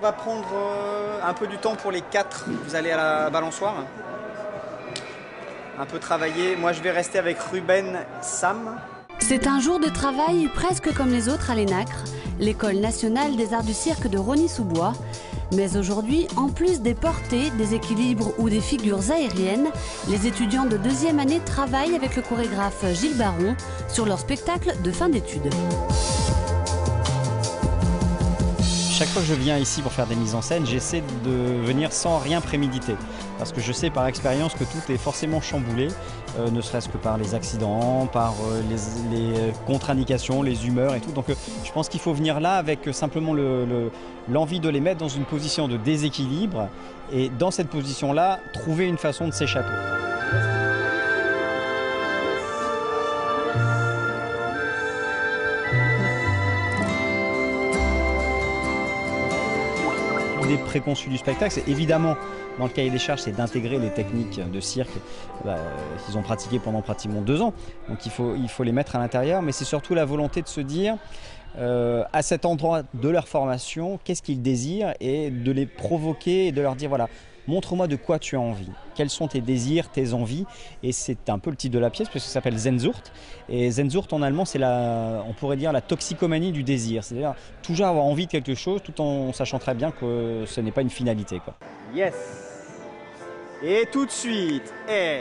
va prendre un peu du temps pour les 4. Vous allez à la balançoire. Un peu travailler. Moi, je vais rester avec Ruben, Sam. C'est un jour de travail presque comme les autres à l'ENACRE, l'école nationale des arts du cirque de Rosny-sous-Bois. Mais aujourd'hui, en plus des portées, des équilibres ou des figures aériennes, les étudiants de 2e année travaillent avec le chorégraphe Gilles Baron sur leur spectacle de fin d'études. Chaque fois que je viens ici pour faire des mises en scène, j'essaie de venir sans rien préméditer. Parce que je sais par expérience que tout est forcément chamboulé, ne serait-ce que par les accidents, par les contre-indications, les humeurs et tout. Donc je pense qu'il faut venir là avec simplement l'envie de les mettre dans une position de déséquilibre et dans cette position-là, trouver une façon de s'échapper. L'idée préconçue du spectacle, c'est évidemment, dans le cahier des charges, c'est d'intégrer les techniques de cirque qu'ils ont pratiquées pendant pratiquement 2 ans. Donc il faut les mettre à l'intérieur, mais c'est surtout la volonté de se dire, à cet endroit de leur formation, qu'est-ce qu'ils désirent et de les provoquer et de leur dire, voilà, montre-moi de quoi tu as envie, quels sont tes désirs, tes envies. Et c'est un peu le titre de la pièce, parce que ça s'appelle Sehnsucht. Et Sehnsucht en allemand, c'est on pourrait dire la toxicomanie du désir. C'est-à-dire toujours avoir envie de quelque chose, tout en sachant très bien que ce n'est pas une finalité, quoi. Yes. Et tout de suite, et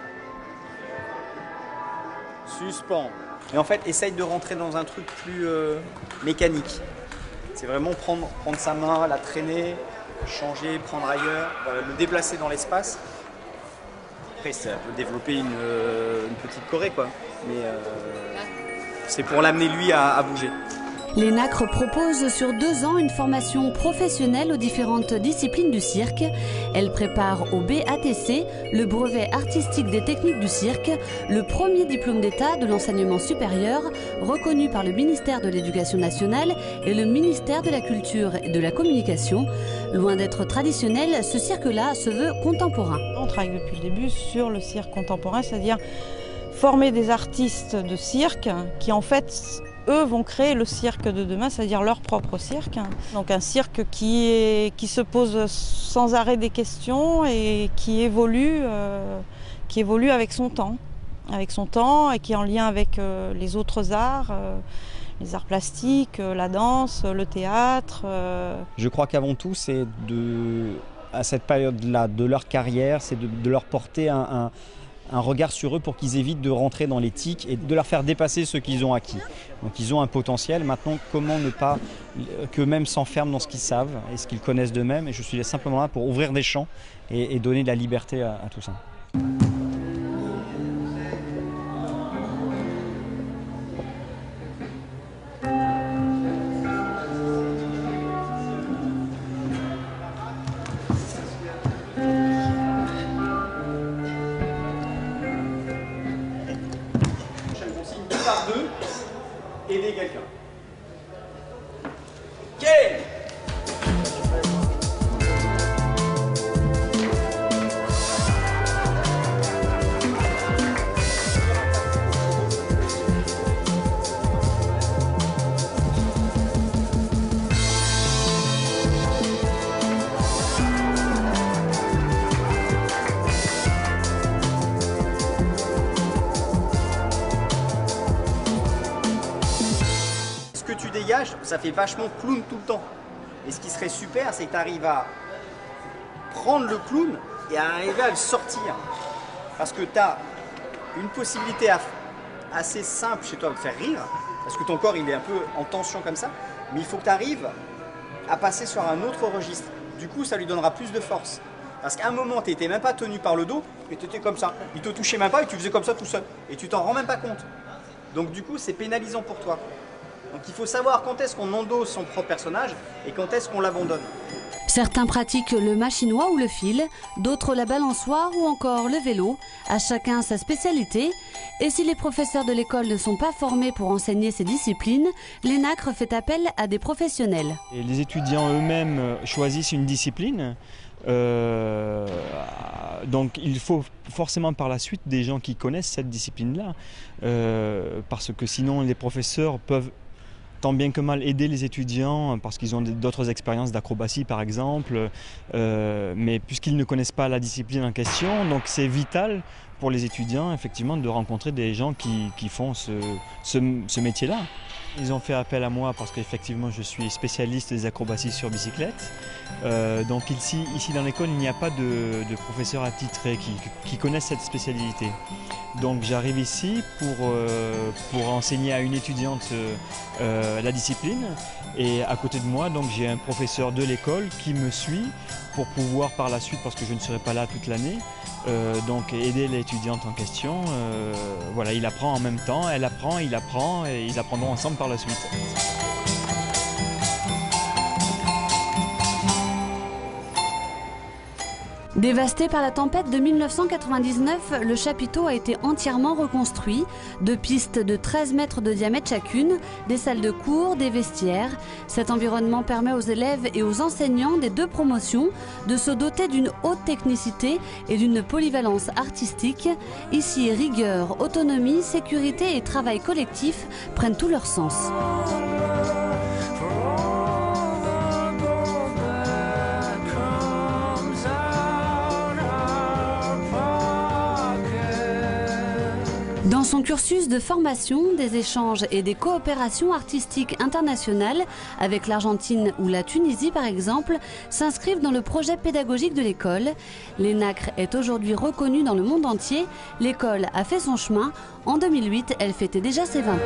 suspend. Et en fait, essaye de rentrer dans un truc plus mécanique. C'est vraiment prendre sa main, la traîner, changer, prendre ailleurs, le déplacer dans l'espace. Après, ça peut développer une petite choré, quoi. Mais c'est pour l'amener lui à bouger. L'ENACRE propose sur 2 ans une formation professionnelle aux différentes disciplines du cirque. Elle prépare au BATC, le brevet artistique des techniques du cirque, le premier diplôme d'État de l'enseignement supérieur, reconnu par le ministère de l'Éducation nationale et le ministère de la Culture et de la Communication. Loin d'être traditionnel, ce cirque-là se veut contemporain. On travaille depuis le début sur le cirque contemporain, c'est-à-dire former des artistes de cirque qui en fait, eux vont créer le cirque de demain, c'est-à-dire leur propre cirque. Donc un cirque qui se pose sans arrêt des questions et qui évolue avec son temps et qui est en lien avec les autres arts, les arts plastiques, la danse, le théâtre. Je crois qu'avant tout, c'est à cette période-là de leur carrière, c'est de leur porter un regard sur eux pour qu'ils évitent de rentrer dans les tics et de leur faire dépasser ce qu'ils ont acquis. Donc ils ont un potentiel. Maintenant, comment ne pas qu'eux-mêmes s'enferment dans ce qu'ils savent et ce qu'ils connaissent d'eux-mêmes. Et je suis simplement là pour ouvrir des champs et donner de la liberté à tout ça. Par 2, aider quelqu'un. Ok. Tu dégages, ça fait vachement clown tout le temps. Et ce qui serait super, c'est que tu arrives à prendre le clown et à arriver à le sortir. Parce que tu as une possibilité assez simple chez toi de faire rire, parce que ton corps il est un peu en tension comme ça, mais il faut que tu arrives à passer sur un autre registre. Du coup, ça lui donnera plus de force. Parce qu'à un moment, tu n'étais même pas tenu par le dos, et tu étais comme ça. Il te touchait même pas et tu faisais comme ça tout seul. Et tu t'en rends même pas compte. Donc du coup, c'est pénalisant pour toi. Donc il faut savoir quand est-ce qu'on endosse son propre personnage et quand est-ce qu'on l'abandonne. Certains pratiquent le machinois ou le fil, d'autres la balançoire ou encore le vélo. À chacun sa spécialité. Et si les professeurs de l'école ne sont pas formés pour enseigner ces disciplines, l'ENACRE fait appel à des professionnels. Et les étudiants eux-mêmes choisissent une discipline. Donc il faut forcément par la suite des gens qui connaissent cette discipline-là. Parce que sinon les professeurs peuvent tant bien que mal aider les étudiants parce qu'ils ont d'autres expériences d'acrobatie par exemple, mais puisqu'ils ne connaissent pas la discipline en question, donc c'est vital pour les étudiants effectivement de rencontrer des gens qui font ce métier-là. Ils ont fait appel à moi parce qu'effectivement je suis spécialiste des acrobaties sur bicyclette. Donc ici dans l'école il n'y a pas de professeurs attitrés qui connaissent cette spécialité. Donc j'arrive ici pour enseigner à une étudiante la discipline et à côté de moi donc j'ai un professeur de l'école qui me suit pour pouvoir par la suite, parce que je ne serai pas là toute l'année, donc aider l'étudiante en question. Voilà, il apprend en même temps, elle apprend, il apprend et ils apprendront ensemble par la suite. Dévasté par la tempête de 1999, le chapiteau a été entièrement reconstruit. 2 pistes de 13 mètres de diamètre chacune, des salles de cours, des vestiaires. Cet environnement permet aux élèves et aux enseignants des 2 promotions de se doter d'une haute technicité et d'une polyvalence artistique. Ici, rigueur, autonomie, sécurité et travail collectif prennent tout leur sens. Dans son cursus de formation, des échanges et des coopérations artistiques internationales avec l'Argentine ou la Tunisie par exemple s'inscrivent dans le projet pédagogique de l'école. L'ENACRE est aujourd'hui reconnue dans le monde entier. L'école a fait son chemin. En 2008, elle fêtait déjà ses 20 ans.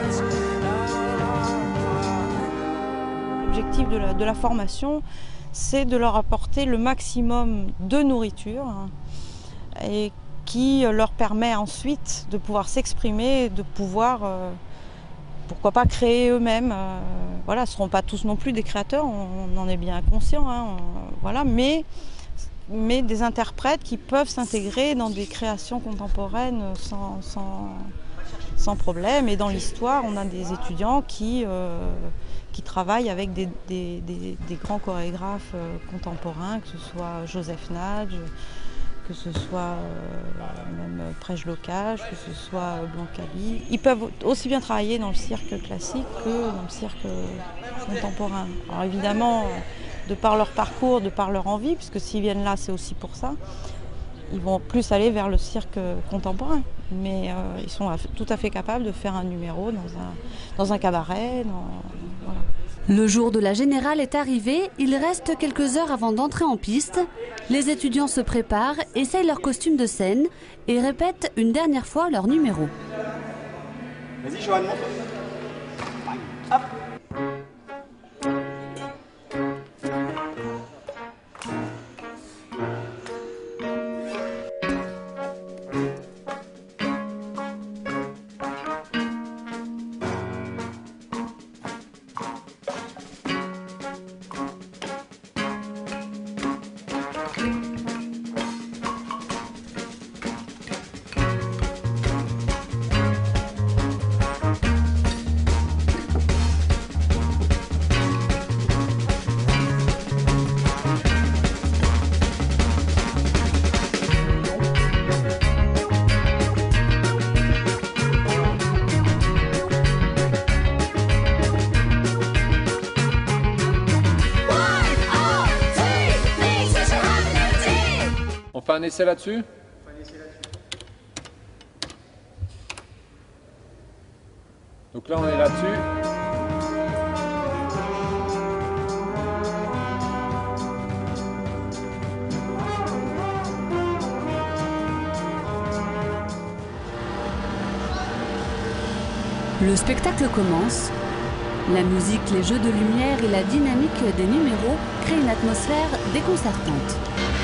L'objectif de la formation, c'est de leur apporter le maximum de nourriture et qui leur permet ensuite de pouvoir s'exprimer, de pouvoir, pourquoi pas, créer eux-mêmes. Voilà, ce ne seront pas tous non plus des créateurs, on en est bien conscient, voilà, mais des interprètes qui peuvent s'intégrer dans des créations contemporaines sans problème. Et dans l'histoire, on a des étudiants qui travaillent avec des grands chorégraphes contemporains, que ce soit Joseph Nage, que ce soit même Prejlocage, que ce soit Blancali. Ils peuvent aussi bien travailler dans le cirque classique que dans le cirque contemporain. Alors évidemment, de par leur parcours, de par leur envie, puisque s'ils viennent là, c'est aussi pour ça, ils vont plus aller vers le cirque contemporain. Mais ils sont tout à fait capables de faire un numéro dans un cabaret. Voilà. Le jour de la générale est arrivé, il reste quelques heures avant d'entrer en piste. Les étudiants se préparent, essayent leur costume de scène et répètent une dernière fois leur numéro. Vas-y Johan, montre. Hop. On fait un essai là-dessus? Donc là on est là-dessus. Le spectacle commence. La musique, les jeux de lumière et la dynamique des numéros créent une atmosphère déconcertante.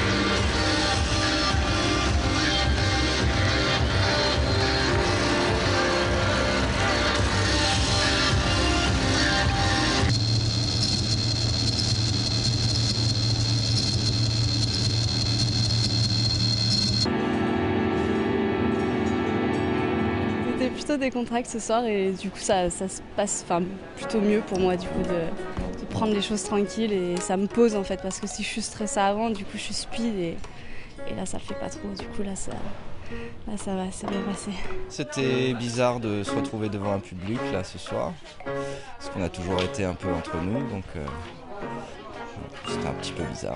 C'était plutôt décontracté ce soir et du coup ça se passe plutôt mieux pour moi du coup de prendre les choses tranquilles et ça me pose en fait parce que si je suis stressée avant du coup je suis speed et là ça le fait pas trop, du coup là là ça va, c'est bien passé. C'était bizarre de se retrouver devant un public là ce soir, parce qu'on a toujours été un peu entre nous, donc c'était un petit peu bizarre.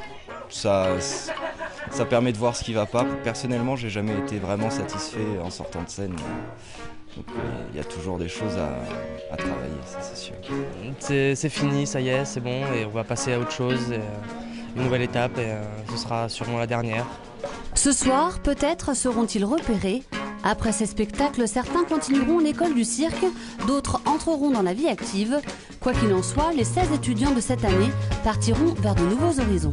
Ça permet de voir ce qui va pas. Personnellement, j'ai jamais été vraiment satisfait en sortant de scène. Donc il y a toujours des choses à travailler, ça c'est sûr. C'est fini, ça y est, c'est bon, et on va passer à autre chose, une nouvelle étape, et ce sera sûrement la dernière. Ce soir, peut-être seront-ils repérés. Après ces spectacles, certains continueront l'école du cirque, d'autres entreront dans la vie active. Quoi qu'il en soit, les 16 étudiants de cette année partiront vers de nouveaux horizons.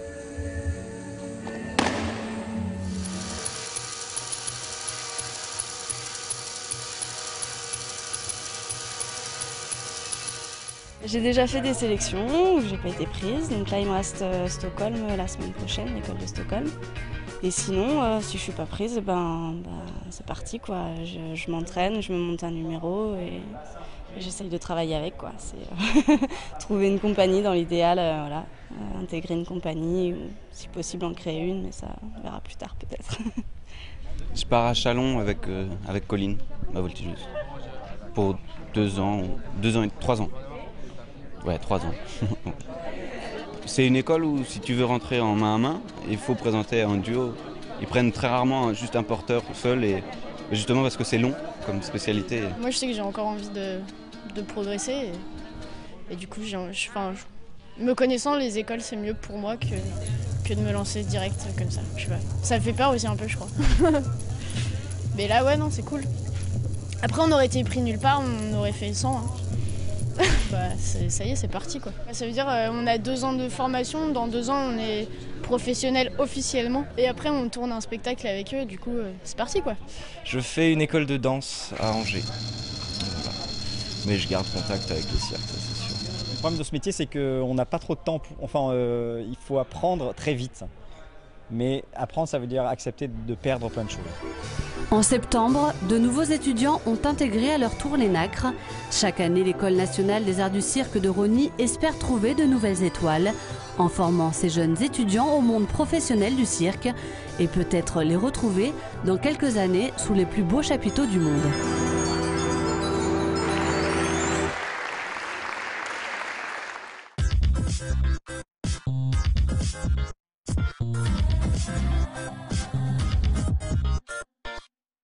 J'ai déjà fait des sélections où j'ai pas été prise, donc là il me reste Stockholm la semaine prochaine, l'école de Stockholm. Et sinon, si je suis pas prise, c'est parti quoi. Je m'entraîne, je me monte un numéro et j'essaye de travailler avec quoi. C'est trouver une compagnie dans l'idéal, voilà, intégrer une compagnie ou si possible en créer une, mais ça on verra plus tard peut-être. Je pars à Chalon avec Colline, ma voltigeuse, pour 2 ans et 3 ans. Ouais, 3 ans. C'est une école où si tu veux rentrer en main à main, il faut présenter un duo. Ils prennent très rarement juste un porteur seul, et justement parce que c'est long comme spécialité. Moi je sais que j'ai encore envie de progresser et du coup me connaissant, les écoles c'est mieux pour moi que de me lancer direct comme ça. Je sais pas. Ça me fait peur aussi un peu je crois. Mais là ouais non c'est cool. Après on aurait été pris nulle part, on aurait fait 100. Ça y est, c'est parti quoi. Ça veut dire on a 2 ans de formation, dans 2 ans on est professionnel officiellement et après on tourne un spectacle avec eux, du coup c'est parti quoi. Je fais une école de danse à Angers, voilà. Mais je garde contact avec le cirque, ça c'est sûr. Le problème de ce métier, c'est qu'on n'a pas trop de temps, il faut apprendre très vite. Mais apprendre, ça veut dire accepter de perdre plein de choses. En septembre, de nouveaux étudiants ont intégré à leur tour les Nacres. Chaque année, l'École nationale des arts du cirque de Rosny espère trouver de nouvelles étoiles en formant ces jeunes étudiants au monde professionnel du cirque et peut-être les retrouver dans quelques années sous les plus beaux chapiteaux du monde.